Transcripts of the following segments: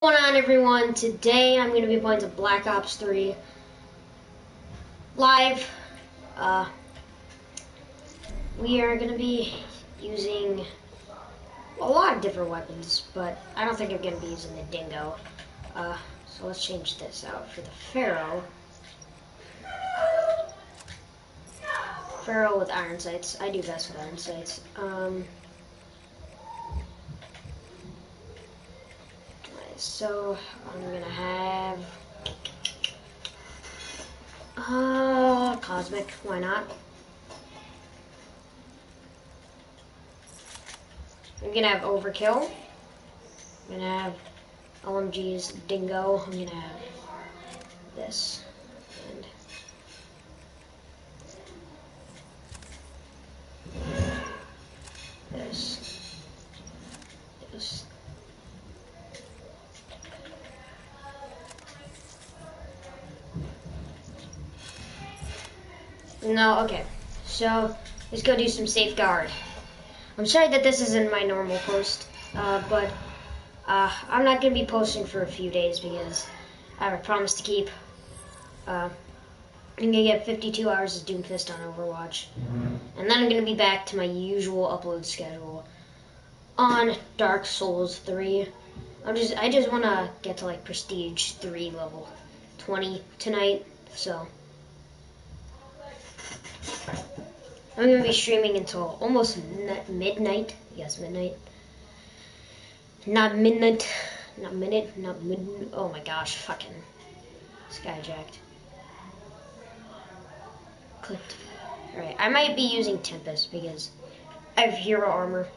What's going on, everyone? Today I'm going to be playing some Black Ops 3 live. We are going to be using a lot of different weapons, but I don't think I'm going to be using the Dingo. So let's change this out for the Pharaoh. Pharaoh with iron sights. I do best with iron sights. So I'm gonna have Cosmic, why not? I'm gonna have Overkill. I'm gonna have LMG's Dingo. I'm gonna have this. And this. This. No, okay. So, let's go do some Safeguard. I'm sorry that this isn't my normal post, but I'm not going to be posting for a few days because I have a promise to keep. I'm going to get 52 hours of Doomfist on Overwatch. And then I'm going to be back to my usual upload schedule on Dark Souls 3. I just want to get to like Prestige 3 level 20 tonight, so I'm going to be streaming until almost midnight. Yes, midnight. Not midnight. Not minute. Not mid. Oh my gosh. Fucking skyjacked. Clicked. Alright. I might be using Tempest because I have hero armor.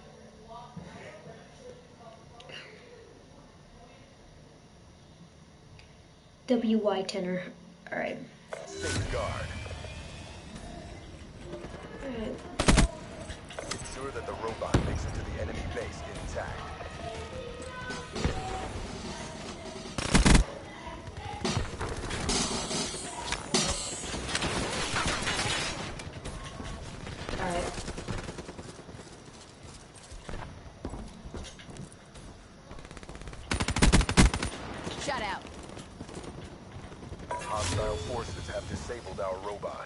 WY tenor. Alright. Safeguard. Alright. Ensure that the robot makes it to the enemy base intact. Alright. Shut out. Hostile forces have disabled our robot.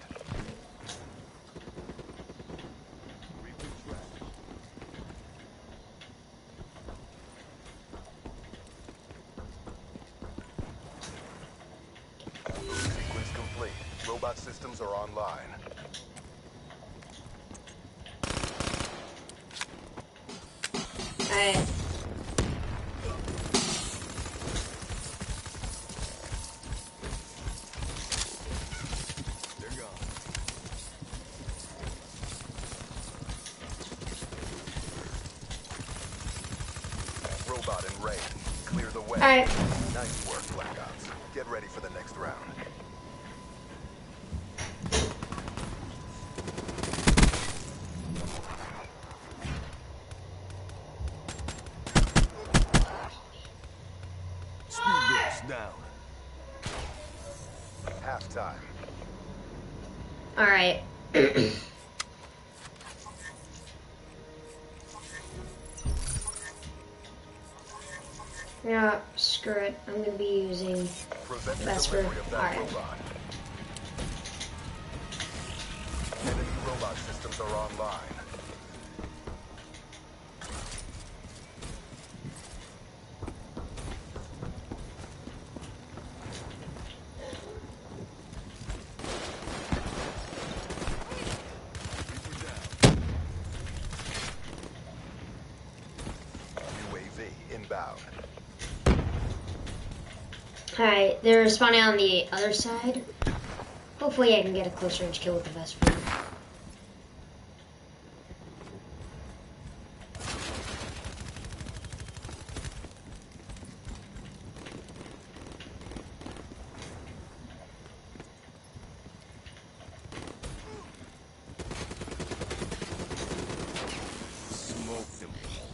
Sequence complete. Robot systems are online. Alright. They're gone. Robot in range. Clear the way. Alright. Nice work, Black Ops. Get ready for the next round. Speed boost down. Halftime. Alright. Yeah, screw it. I'm gonna be using Prevent the Vesper. delivery of that Alright. robot. Enemy robot systems are online. UAV inbound. Alright, they're spawning on the other side. Hopefully I can get a close range kill with the Vesper. Smoke them.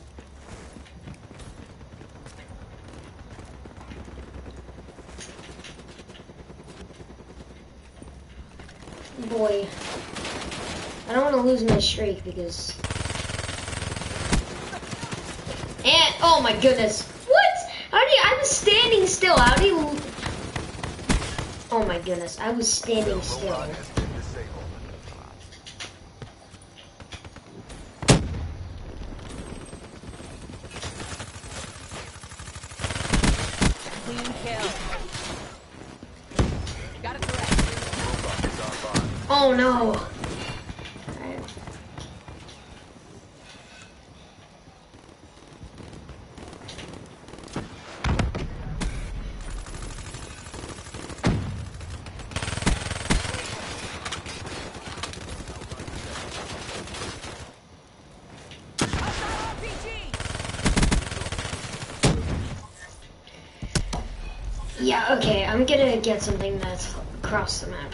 Boy. I don't want to lose my streak because... And, oh my goodness. What? I was standing still. How do you... Oh my goodness, I was standing still. Robot has been disabled. Clean kill. Got it correct. Robot is online. Oh no. Alright. Yeah, okay, I'm gonna get something that's across the map.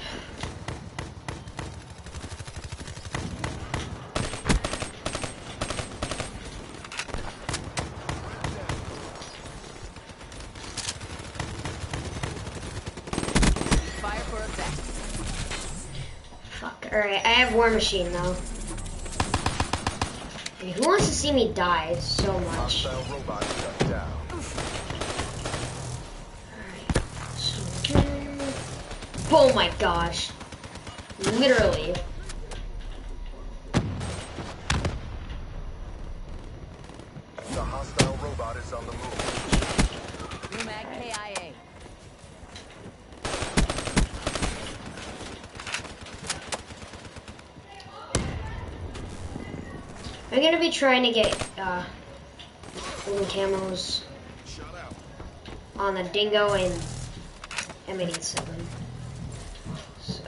Fire for effect. Fuck, alright, I have War Machine though. Hey, who wants to see me die so much? Hostile robot shut down. Oh my gosh. Literally. The hostile robot is on the move. New mag KIA. I'm gonna be trying to get golden camos on the Dingo and M87. So.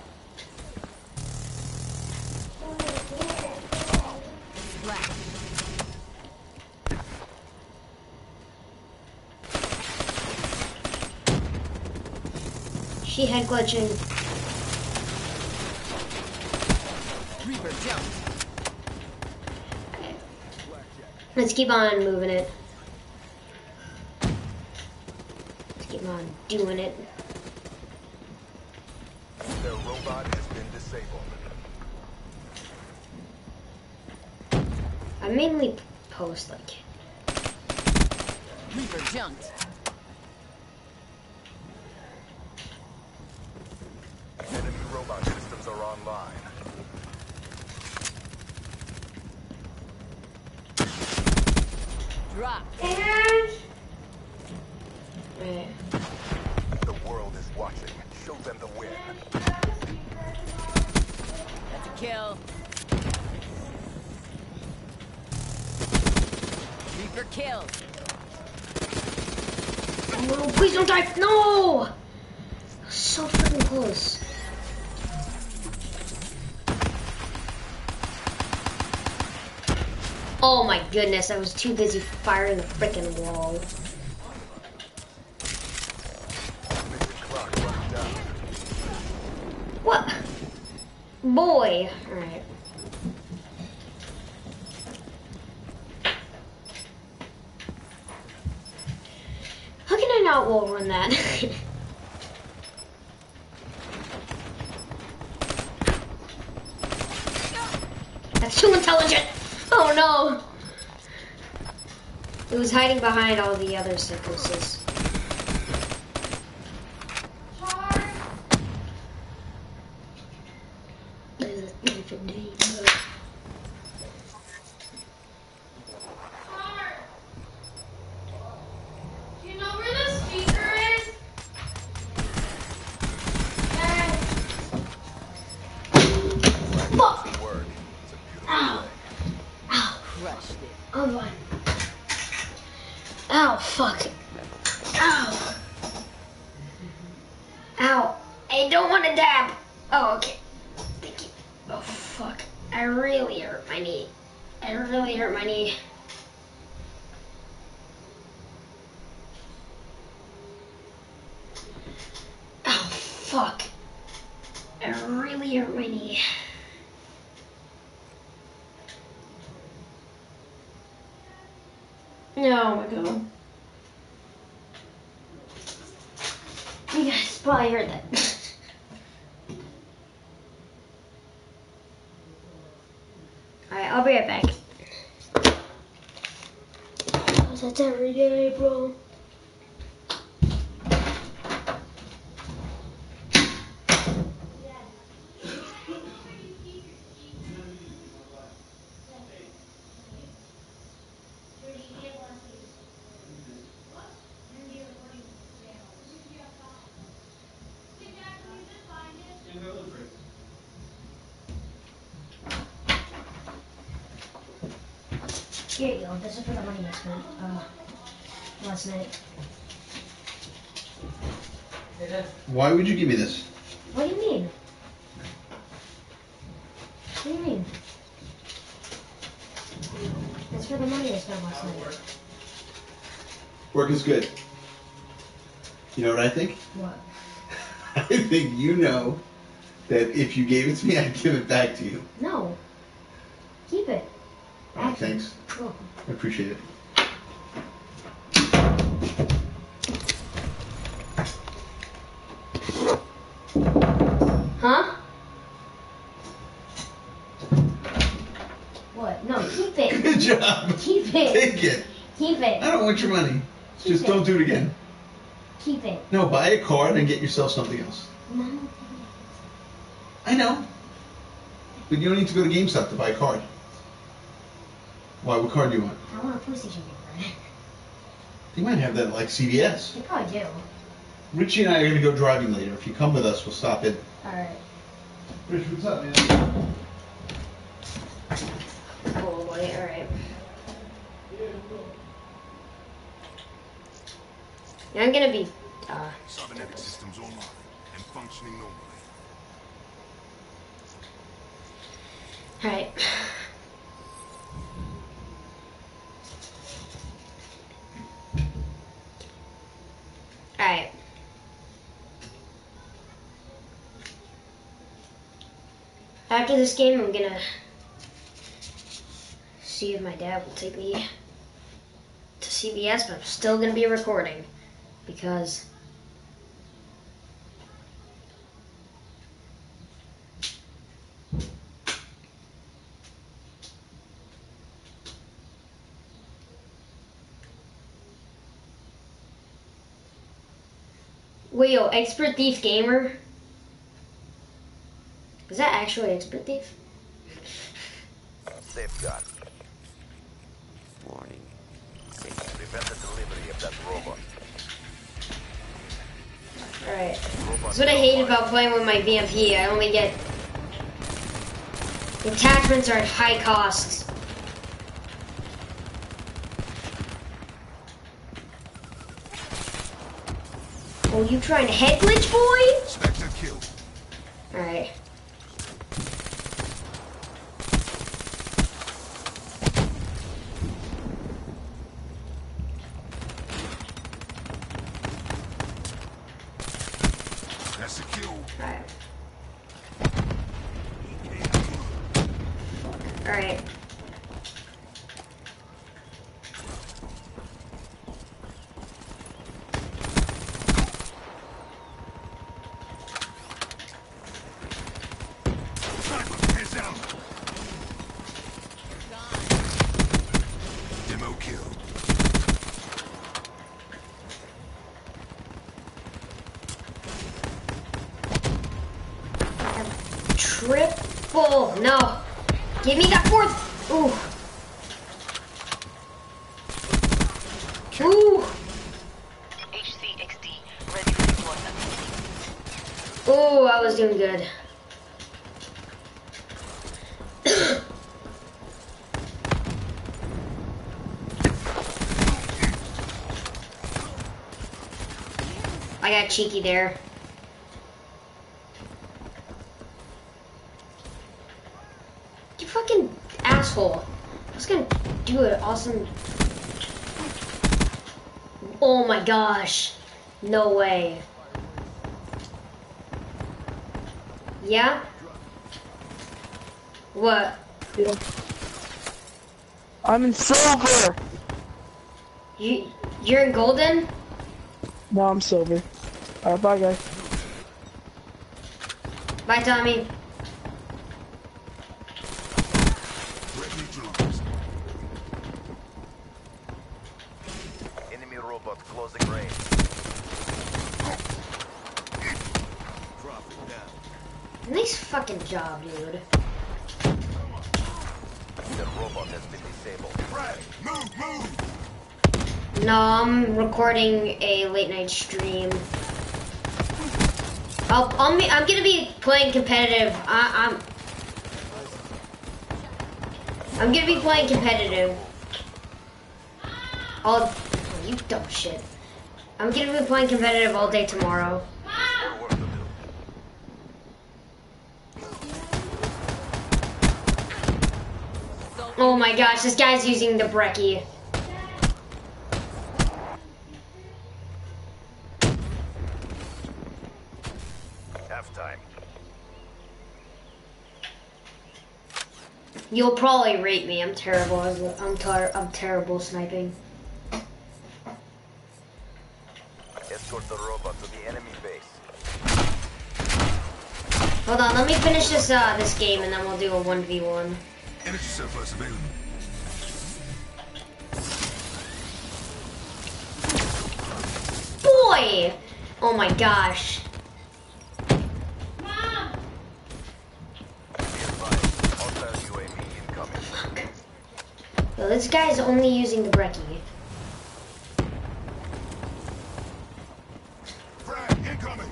Black. She head glitching. Reaper jump. Let's keep on moving it. Let's keep on doing it. Their robot has been disabled. I mainly post like Reaper jumped. Enemy robot systems are online. Drop. right. The world is watching. Show them the win. That's a kill. Reaper killed. No, please don't die. No! So freaking close. Oh my goodness, I was too busy firing the freaking wall. Mission clock running down. What? Boy. Alright. How can I not wall run that? That's too intelligent. Oh no. It was hiding behind all the other sequences. Do you know where the speaker is? Fuck. Good work. It's a beautiful Ow. day. Ow. Crushed it. Oh my. Ow, fuck. Ow. Ow. I don't want to dab. Oh, okay. Thank you. Oh, fuck. I really hurt my knee. I really hurt my knee. Oh, fuck. I really hurt my knee. Oh my god. You guys probably heard that. Alright, I'll be right back. That's every day, bro. Here you go. This is for the money I spent last night. Why would you give me this? What do you mean? What do you mean? It's for the money I spent last night. Work is good. You know what I think? What? I think you know that if you gave it to me, I'd give it back to you. No. Keep it. All right, thanks. Cool. I appreciate it. Huh? What? No, keep it. Good job. Keep it. Take it. Keep it. I don't want your money. Keep Just it. don't do it again. Keep it. No, buy a card and get yourself something else. No. I know. But you don't need to go to GameStop to buy a card. Why? What card do you want? I want a PlayStation game. They might have that at, like CVS. They probably do. Richie and I are going to go driving later. If you come with us, we'll stop in. Alright. Rich, what's up, man? Oh boy, alright. I'm gonna be, Cybernetic systems online and functioning normally. alright. Alright. After this game, I'm gonna see if my dad will take me to CVS, but I'm still gonna be recording because wait, yo, Expert Thief Gamer? Is that actually Expert Thief? Safeguard. Warning. Prevent the delivery of that robot. Alright. That's what I hate about playing with my VMP. I only get... The attachments are at high costs. Oh, you trying to head glitch, boy? Spectre killed. Alright. That's a kill. Alright. Alright. Heads out. Demo kill. Triple. No. Give me that fourth. Ooh. Ooh. HCXD, ready for deployment. Ooh, I was doing good. I got cheeky there. You fucking asshole. I was gonna do it. Awesome. Oh my gosh. No way. Yeah? What? Yeah. I'm in silver. You're in golden? No, I'm silver. Alright, bye guys. Bye, Tommy. Threat neutralized. Enemy robot closing range. Drop it down. Nice fucking job, dude. The robot has been disabled. Right. Move. No, I'm recording a late night stream. I'm gonna be playing competitive. I'm gonna be playing competitive. Oh, you dumb shit. I'm gonna be playing competitive all day tomorrow. More work to do. Oh my gosh, this guy's using the brekkie. Halftime. You'll probably rate me. I'm terrible. I'm terrible sniping. Escort the robot to the enemy base. Hold on, let me finish this game and then we'll do a 1v1. Energy surplus available. Boy! Oh my gosh. Mom! Be advised, hostile UAV incoming. Yo, this guy's only using the brekkie. Frag incoming.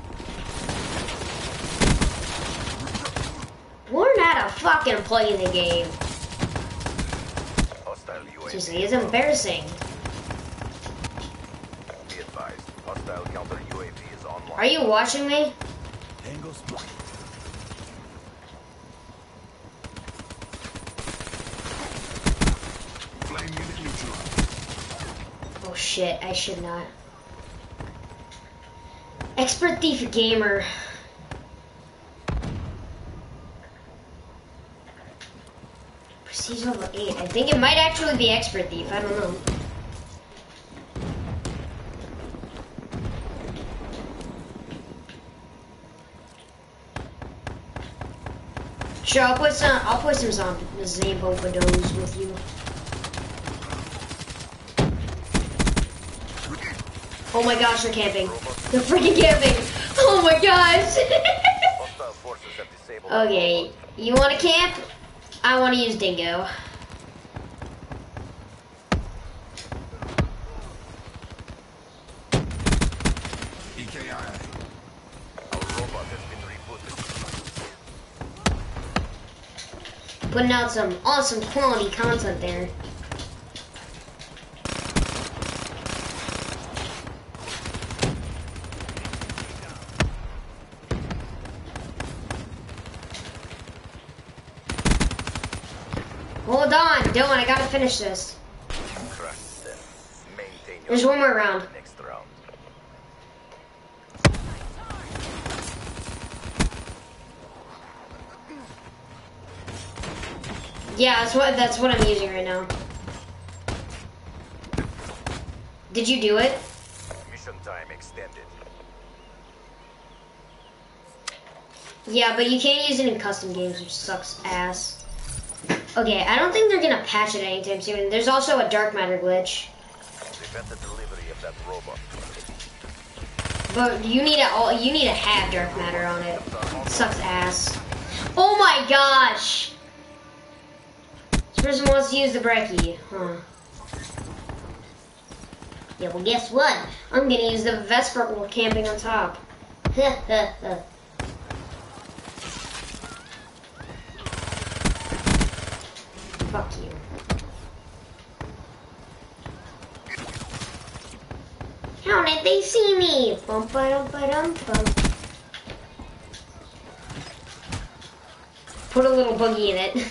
Learn how to fucking play the game. Hostile UAV. Seriously, it's embarrassing. Be advised, hostile counter UAV is online. Are you watching me? Tango spot. Flame unit neutralized. Oh shit, I should not. Expert Thief Gamer. Prestige level 8. I think it might actually be Expert Thief. I don't know. Sure, I'll put some Zambo Bados with you. Oh my gosh, they're camping. They're freaking camping. Oh my gosh. Hostile forces have disabled. Okay, you want to camp? I want to use Dingo. EKI. Our robot has been rebooted. Putting out some awesome quality content there. Hold on, Dylan, I gotta finish this. Crush them. Maintain your There's one more round. next round. Yeah, that's what I'm using right now. Did you do it? Mission time extended. Yeah, but you can't use it in custom games, which sucks ass. Okay, I don't think they're gonna patch it anytime soon. There's also a dark matter glitch. Prevent the delivery of that robot. But you need to have dark matter on it. Sucks ass. Oh my gosh! This person wants to use the brekkie, huh? Yeah, well guess what? I'm gonna use the Vesper while camping on top. Fuck you. How did they see me? Bum ba dum ba dum bum. Put a little boogie in it.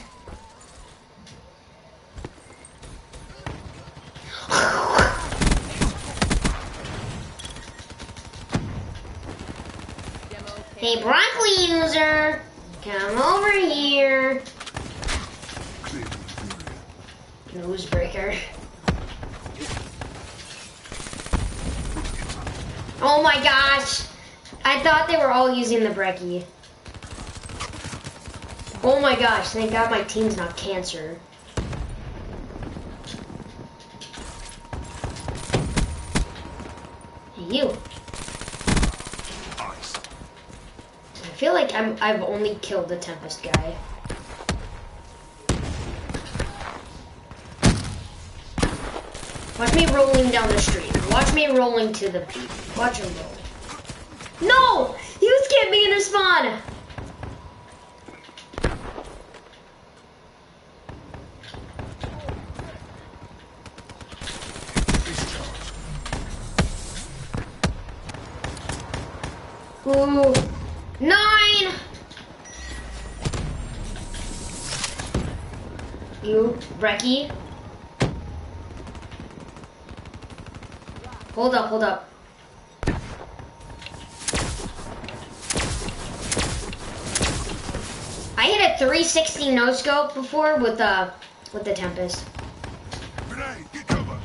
Hey, broccoli user, come over here. Clear the area. Nosebreaker. Oh my gosh! I thought they were all using the brekkie. Oh my gosh, thank God my team's not cancer. Hey, you. Ice. I feel like I've only killed the Tempest guy. Watch me rolling down the street. Watch me rolling to the beat. Watch him roll. No! He was camping in a spawn! Ooh. 9! You, Brekkie. Hold up, hold up. I hit a 360 no scope before with the Tempest. Grenade, get cover.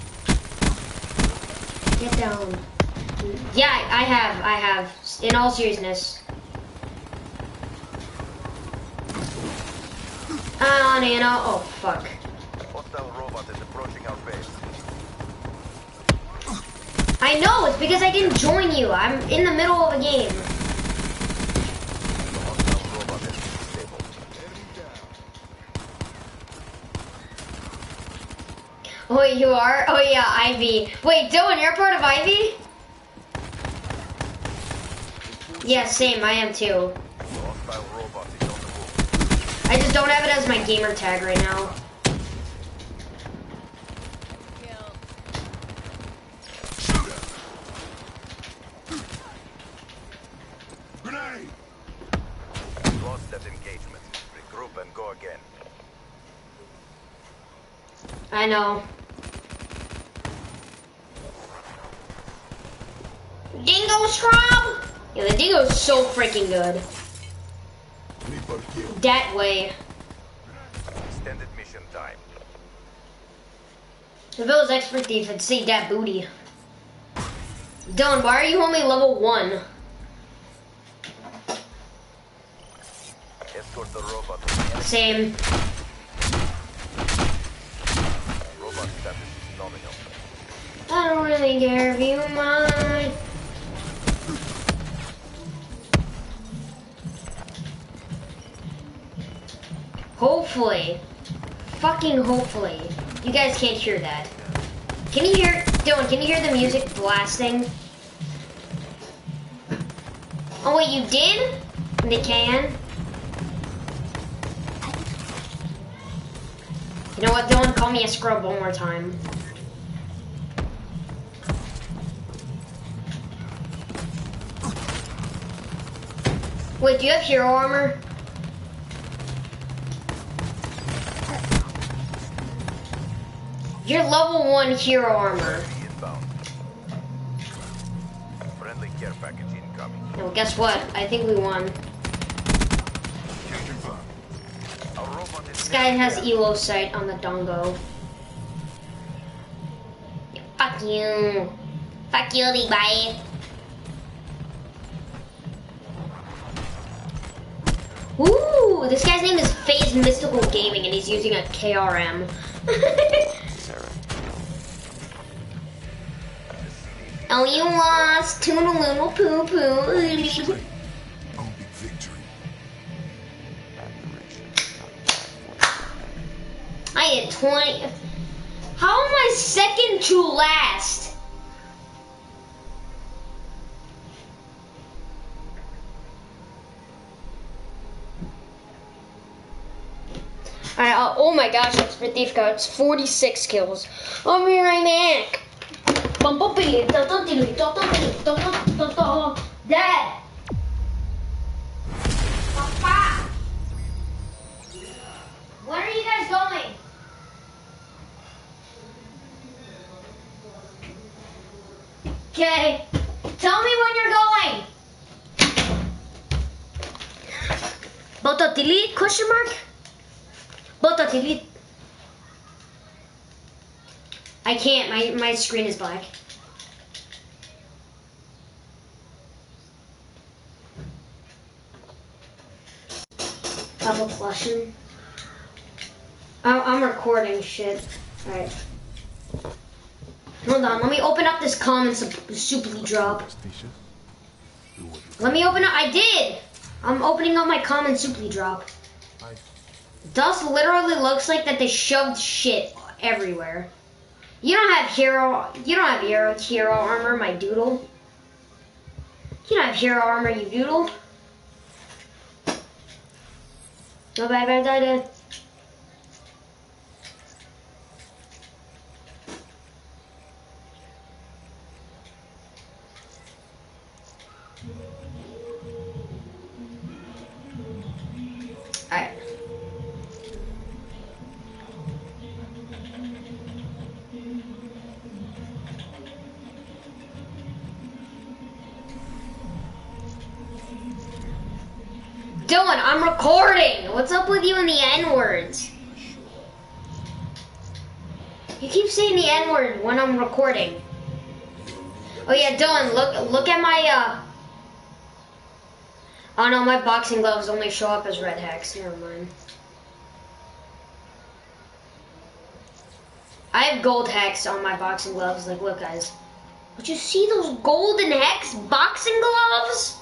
Get down. Yeah, I have. In all seriousness. Oh, Nano. Oh, fuck. Hostile robot is approaching our base. I know, it's because I didn't join you. I'm in the middle of a game. The hostile robot is disabled. Oh, wait, you are? Oh, yeah, Ivy. Wait, Dylan, you're part of Ivy? Yeah, same. I am too. The hostile robot is on the move. I just don't have it as my gamer tag right now. Kill. Shoot her. Grenade. Lost that engagement. Regroup and go again. I know. Dingo Scrub! Yeah, the Dingo's so freaking good. Reaper kill. That way. Extended mission time. If it was expert thief, I'd say that booty. Dylan, why are you only level 1? Escort the robot to the enemy. Same. Robot status is nominal. I don't really care if you mind. Hopefully. Fucking hopefully. You guys can't hear that. Can you hear, Dylan, can you hear the music blasting? Oh wait, you did? They can? You know what, Dylan, call me a scrub one more time. Wait, do you have hero armor? You're level 1 hero armor. Inbound. Friendly care package incoming. Well, guess what? I think we won. Changing fire. Our robot is This guy has elo sight on the dongo. Fuck you. Fuck you, Levi. Ooh, this guy's name is FaZe Mystical Gaming and he's using a KRM. Oh, you lost. Toodaloo poo poo. On big victory. I had 20. How am I second to last? Alright, oh my gosh, Expert Thief got 46 kills. I'll be right back. Dad! Papa! Where are you guys going? Okay, tell me when you're going. Boto delete question mark? Boto delete. I can't, my screen is black. Double flushing. I'm recording shit. Alright. Hold on, let me open up this common souply drop. Let me open up, I did! I'm opening up my common souply drop. Dust literally looks like that they shoved shit everywhere. You don't have hero armor, my doodle. You don't have hero armor, you doodle. No bad. Dylan, I'm recording. What's up with you and the N-words? You keep saying the N-word when I'm recording. Oh yeah, Dylan, look at my oh no, my boxing gloves only show up as red hex. Never mind. I have gold hex on my boxing gloves. Like, look, guys. Would you see those golden hex boxing gloves?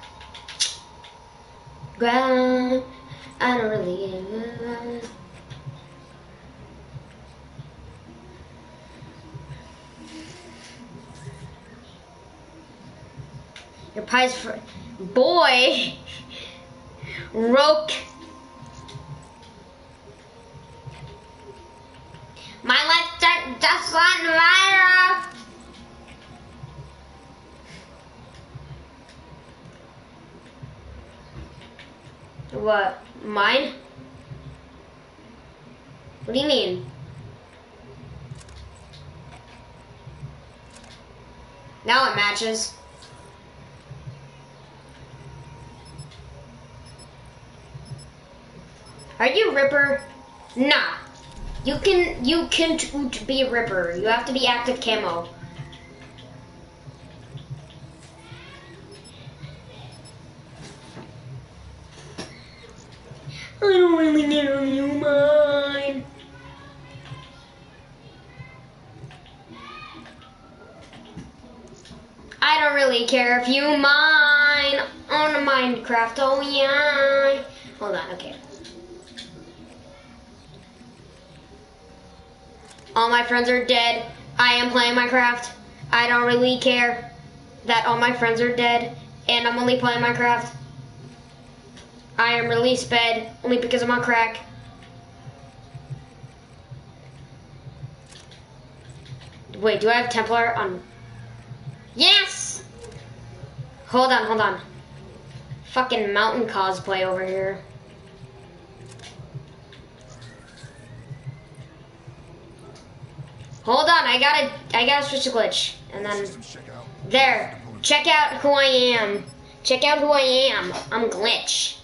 I don't really. Your pie's for boy. Roke. My life just like Myra. What? Mine? What do you mean? Now it matches. Are you Ripper? Nah. You can't be a Ripper. You have to be active camo. I don't really know you mine. I don't really care if you mine on a Minecraft. Oh yeah. Hold on. Okay. All my friends are dead. I am playing Minecraft. I don't really care that all my friends are dead and I'm only playing Minecraft. I am really sped only because I'm on crack. Wait, do I have Templar on? Yes! Hold on. Fucking mountain cosplay over here. Hold on, I gotta switch the glitch. And then, there. Check out who I am. Check out who I am. I'm Glitch.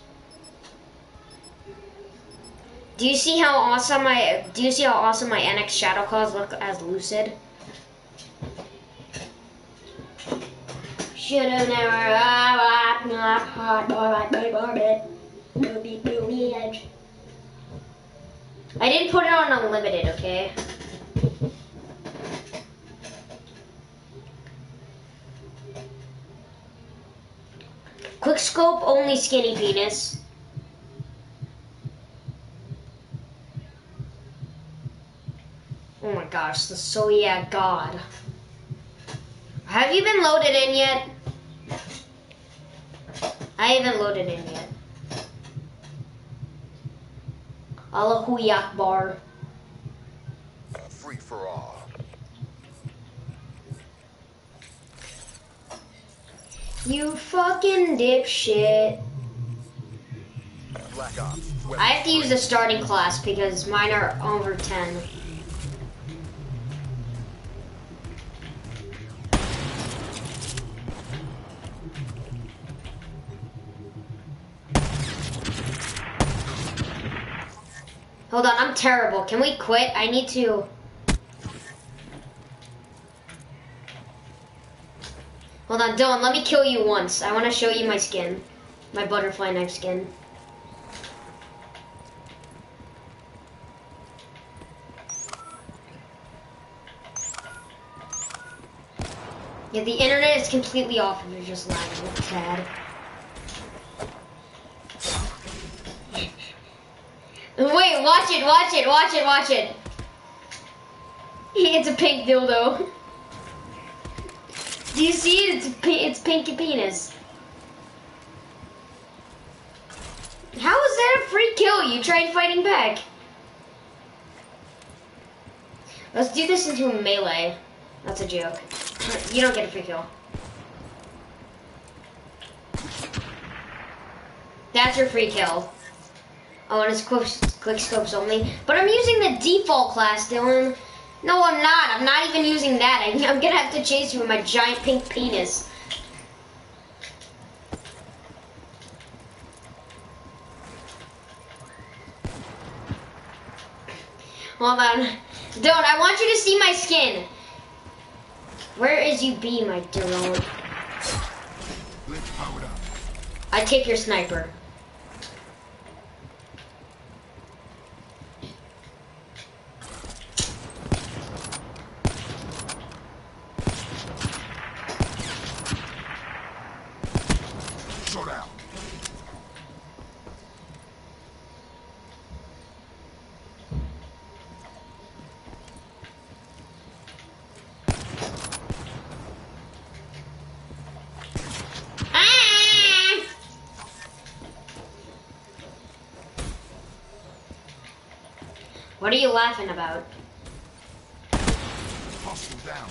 Do you see how awesome my NX Shadow Claws look as Lucid? Should've never not hot boy like my barbie. Booby edge. I didn't put it on unlimited, okay? Quick scope only skinny penis. Oh my gosh, the so yeah god. Have you been loaded in yet? I haven't loaded in yet. Allahu Akbar. Free for all. You fucking dipshit. Black Ops. I have to use the starting class because mine are over 10. Hold on, I'm terrible. Can we quit? I need to... Hold on, Dylan, let me kill you once. I want to show you my skin. My butterfly knife skin. Yeah, the internet is completely off and you're just lagging a tad. Wait, watch it. It's a pink dildo. Do you see it? It's pinky penis. How is that a free kill? You tried fighting back. Let's do this into a melee. That's a joke. You don't get a free kill. That's your free kill. Oh, and it's quick scopes only. But I'm using the default class, Dylan. No, I'm not. I'm not even using that. I'm gonna have to chase you with my giant pink penis. Hold on. Don't, I want you to see my skin. Where is you be, my dear Lord? Blitz powered up. I take your sniper. Shut out. Ah! What are you laughing about? Hostile down.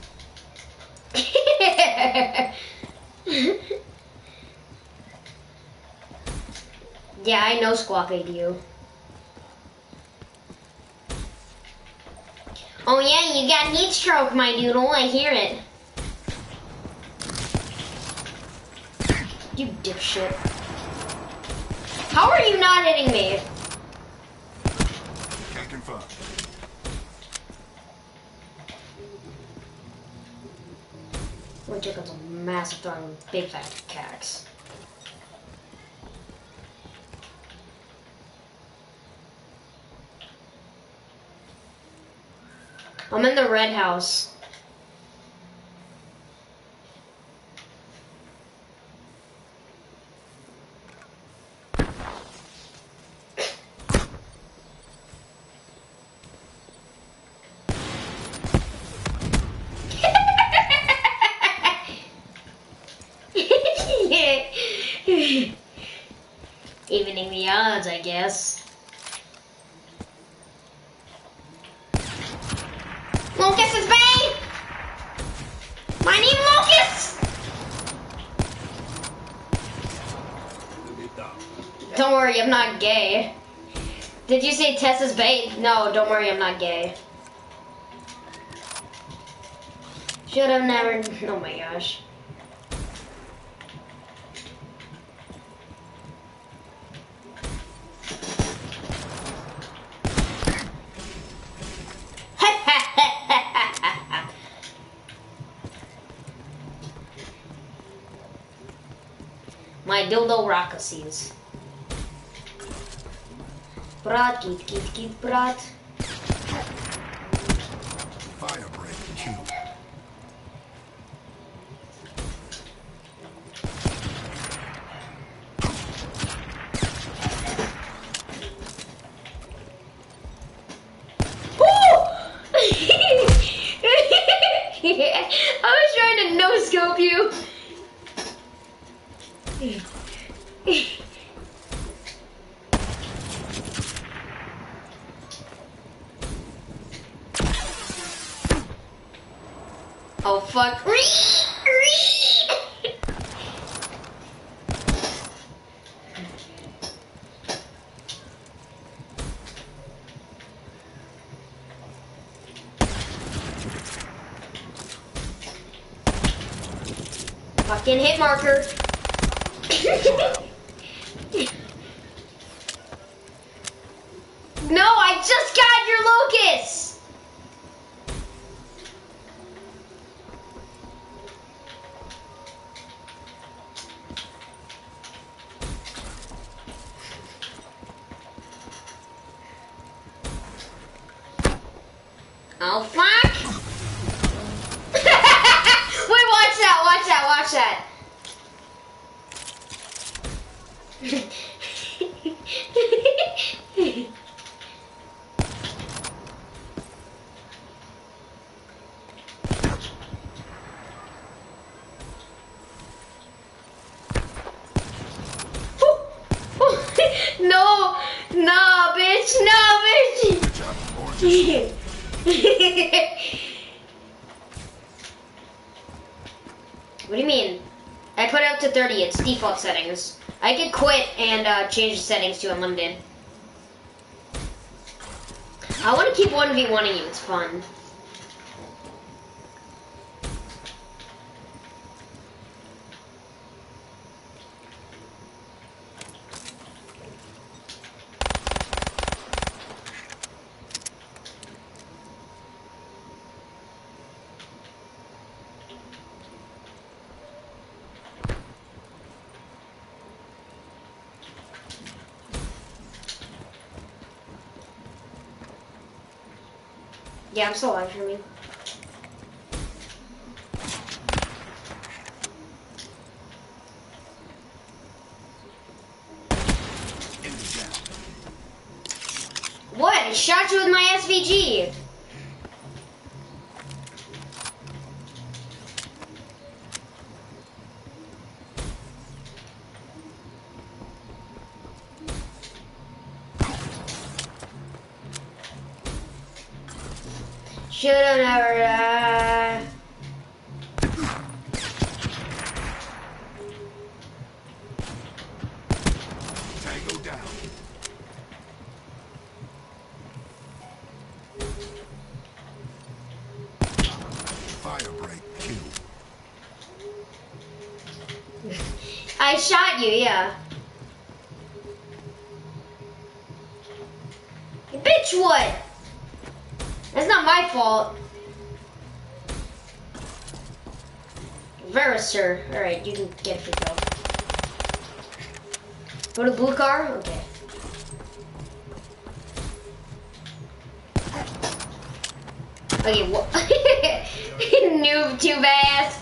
Yeah, I know Squawk ADU. Oh yeah, you got heat stroke, my doodle. I hear it. You dipshit. How are you not hitting me? Can't confirm. We took up a massive throw with big fat cax. I'm in the red house. Evening the odds, I guess. Lucas is Bay! My name Lucas! Don't worry, I'm not gay. Did you say Tessa's Bay? No, don't worry, I'm not gay. Should have never. Oh my gosh. My dildo rockacies. Brat, kit, brat. Fire break killed. I was trying to no-scope you. Oh fuck. Fucking hit marker. No, I just got your Lucas. Oh fuck. Wait, watch that, watch that, watch that. No, no, bitch, no, bitch. Good job. Orange is What do you mean? I put it up to 30, it's default settings. I could quit and change the settings to unlimited. I want to keep 1v1ing you, it's fun. Yeah, I'm still live streaming. Enemy down. What? I shot you with my SVG. Should've never. Tango down. Fire break killed. I shot you, yeah. Bitch, what? That's not my fault. Verisur. Alright, you can get it yourself. Go to blue car? Okay. Okay, what? Noob too fast.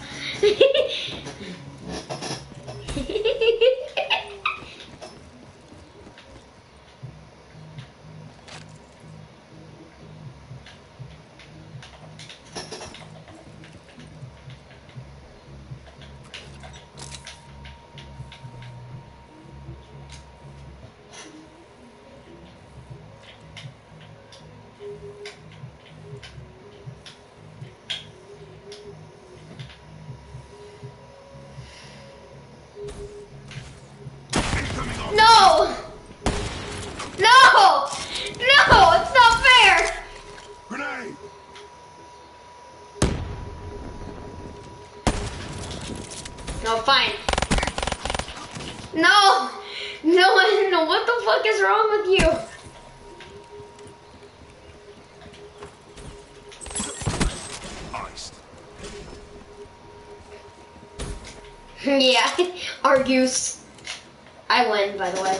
No! No! No! It's not fair! Grenade! No, fine. No! No, what the fuck is wrong with you? Iced. Yeah, Argus. I win, by the way.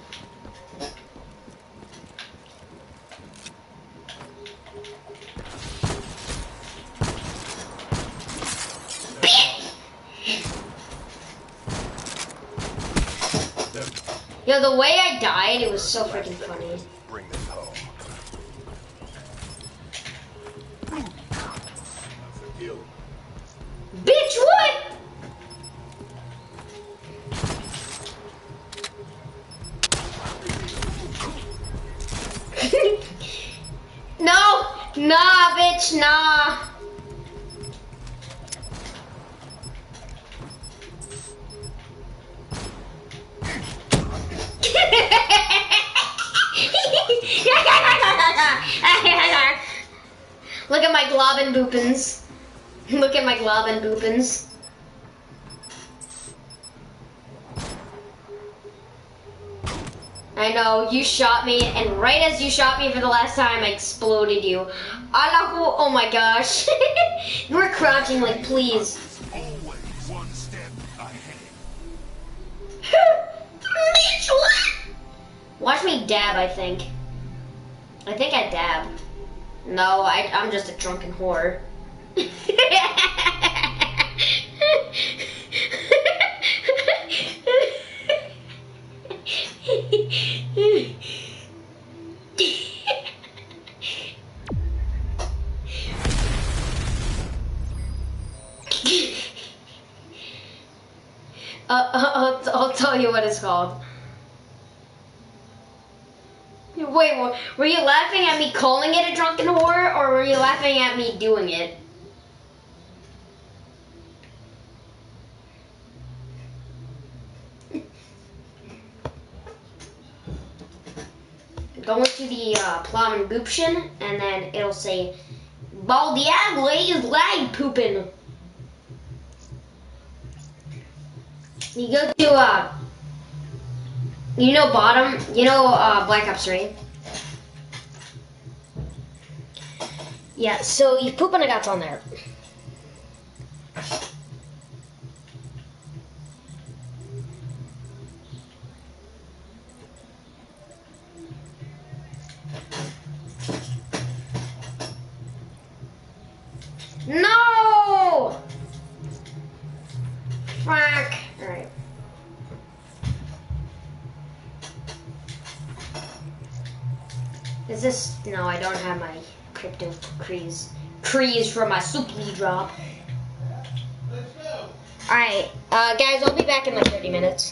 Yo, the way I died, it was so freaking funny. Bring this home. That's the deal. Bitch, what? No, nah, bitch, nah. Look at my globin boopins. Look at my globin boopins. I know, you shot me, and right as you shot me for the last time, I exploded you. Allahu, oh my gosh. You were crouching, like, please. Always one step ahead. Bitch, what? Watch me dab, I think. I think I dab. No, I'm just a drunken whore. I'll tell you what it's called. Wait, were you laughing at me calling it a drunken whore, or were you laughing at me doing it? Go into the plum and gooption, and then it'll say, Baldiagle is lag pooping. You go to, you know bottom, you know Black Ops 3? Yeah, so you poop on the guts on there. Fuck! Alright. Is this... No, I don't have my crypto crease for my supli drop. Alright, guys, I'll be back in like 30 minutes.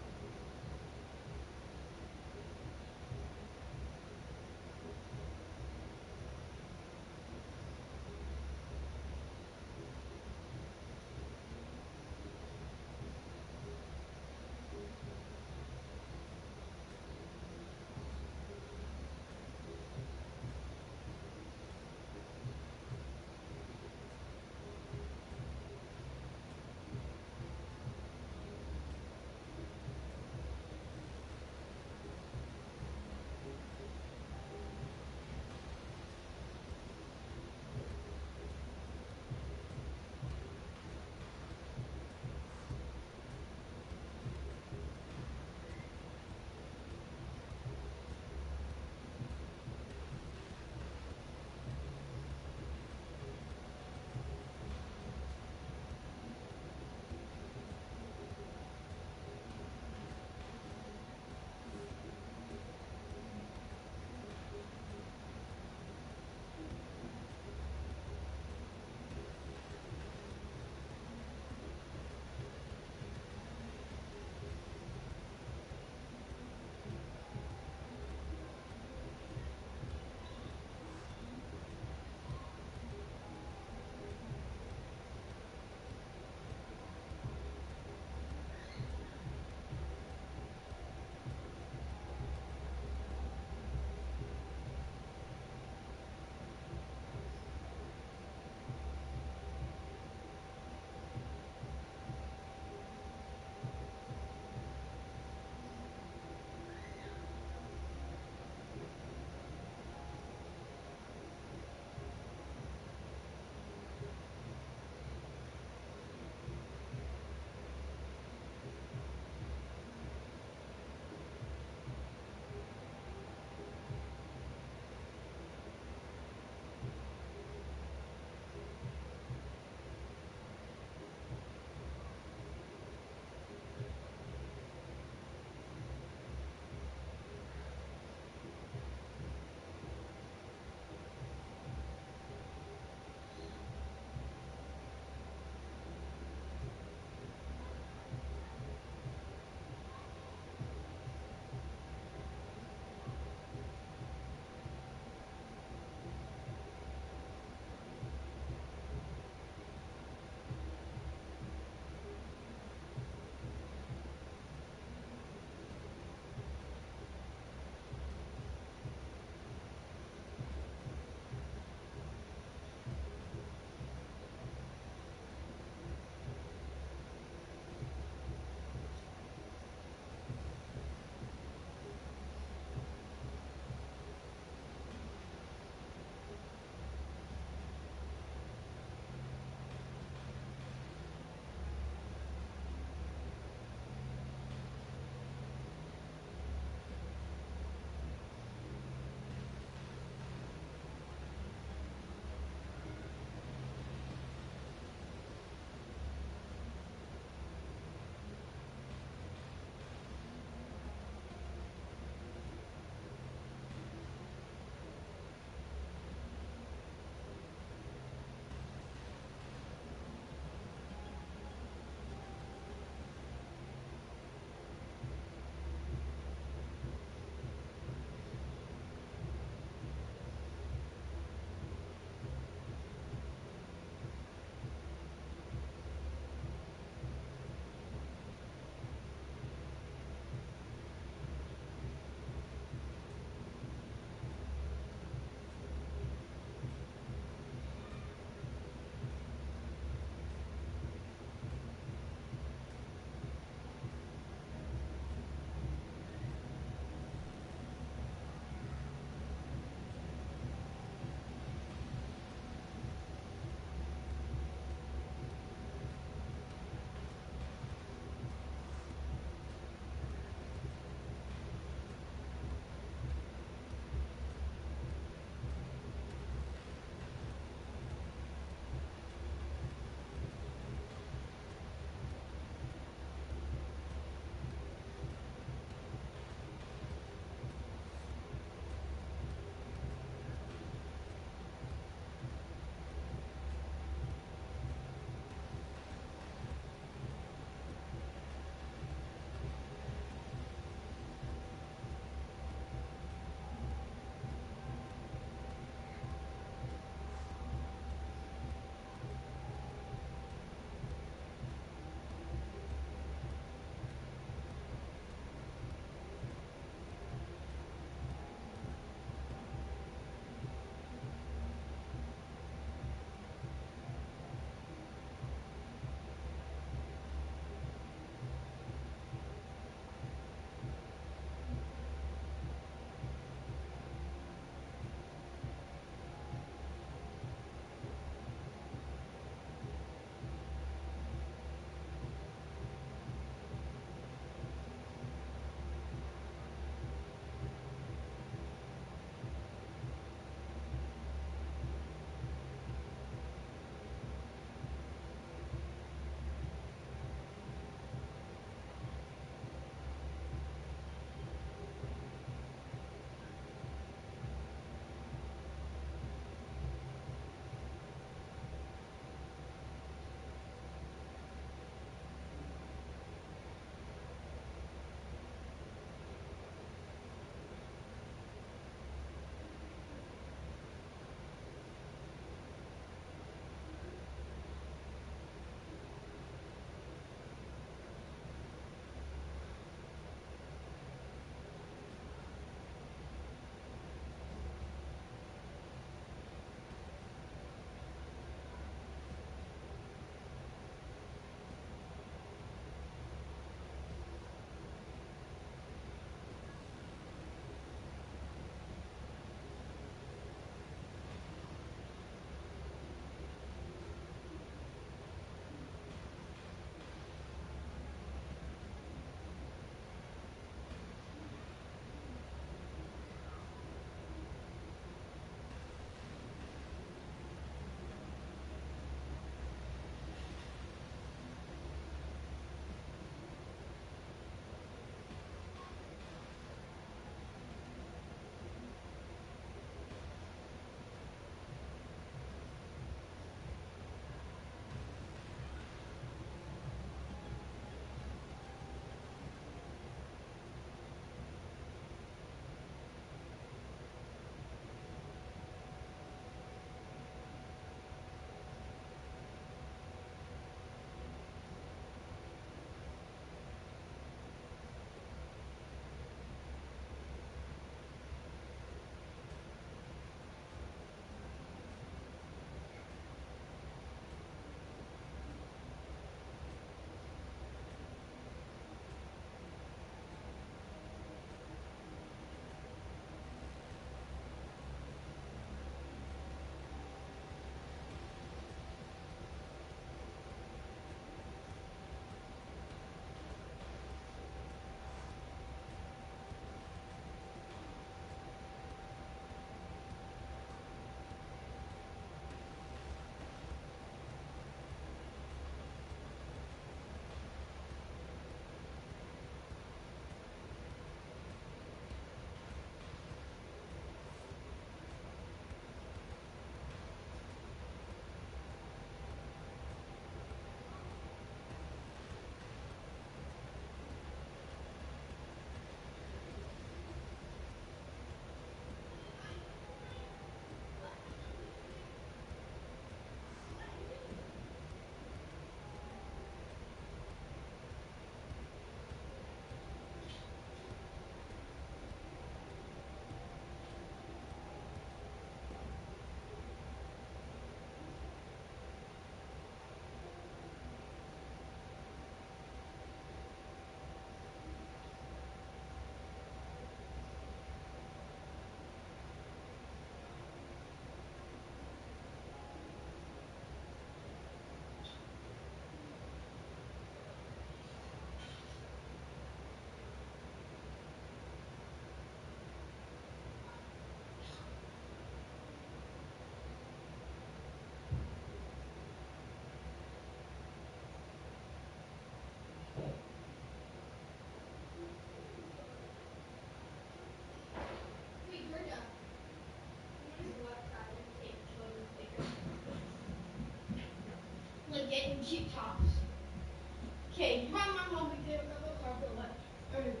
like getting cheap tops. Okay, my mom picked it up a car for what? I did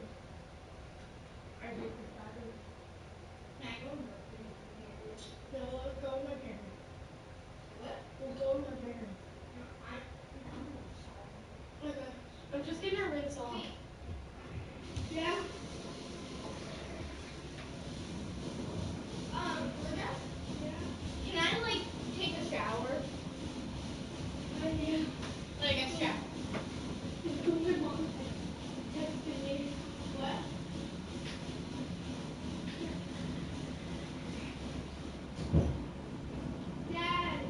the bathroom. Nah, I don't know. No, let's go with my parents. What? We'll go with my parents. Okay. I'm just gonna rinse off. Yeah? Linda? Yeah? Can I, like, take a shower? Yeah. Like a shower. My mom texted me. What? Dad.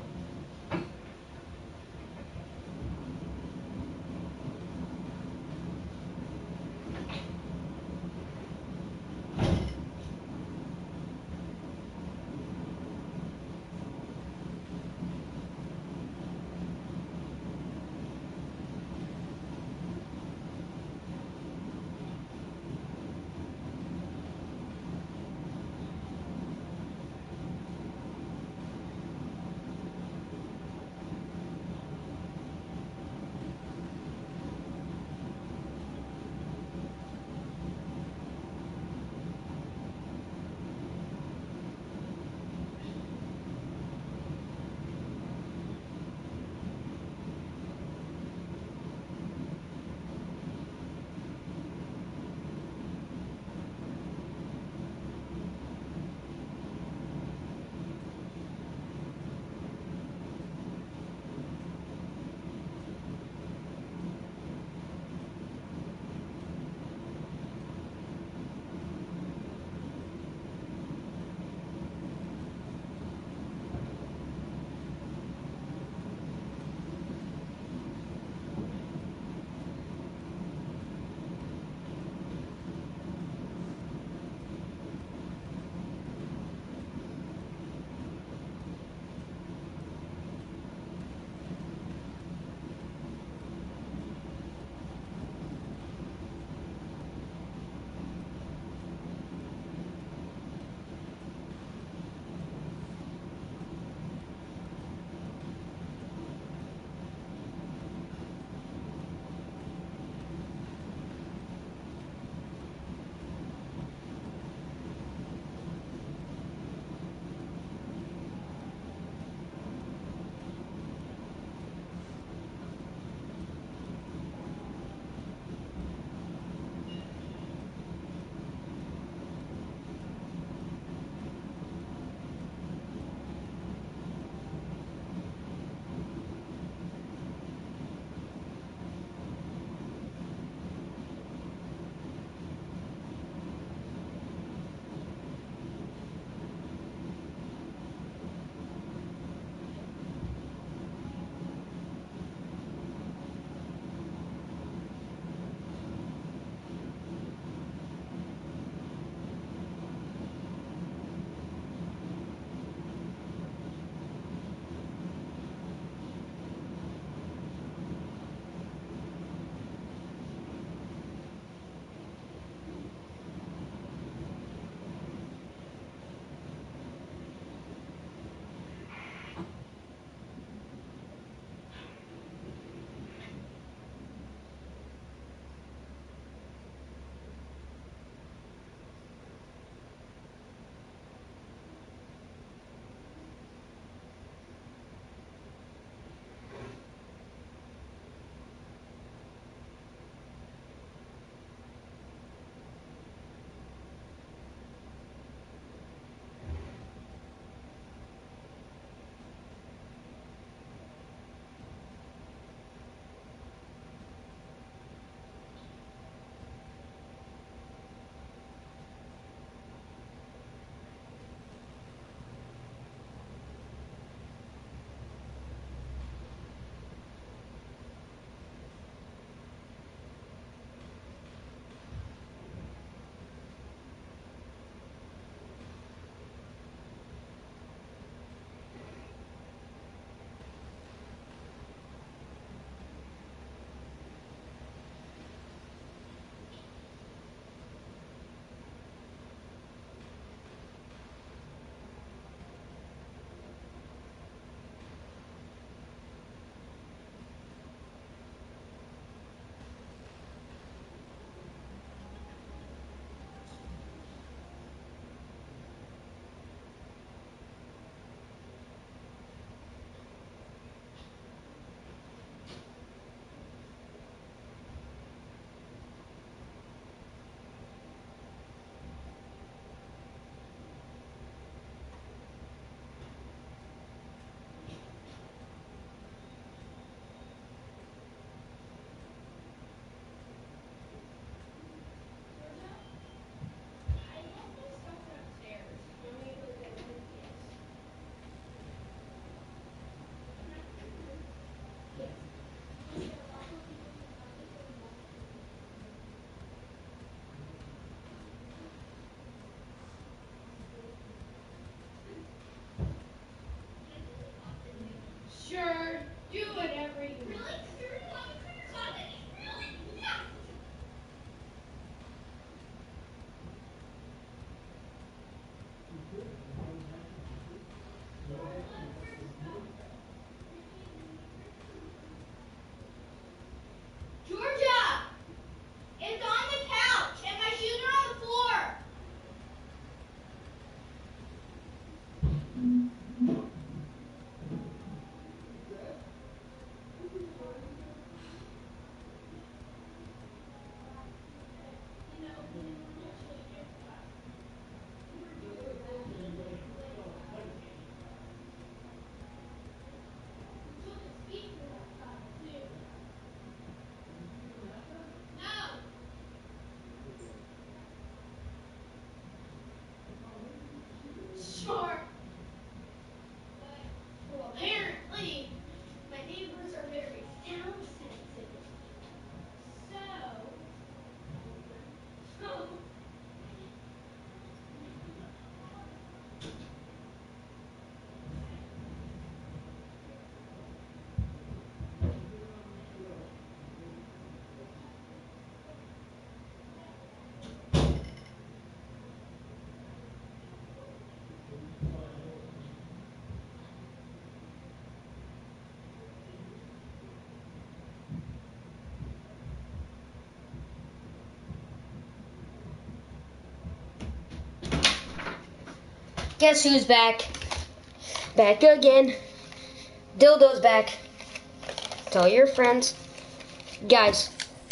Guess who's back? Back again. Dildo's back. Tell your friends. Guys.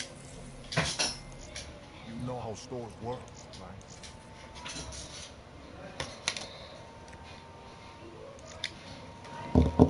You know how stores work, right?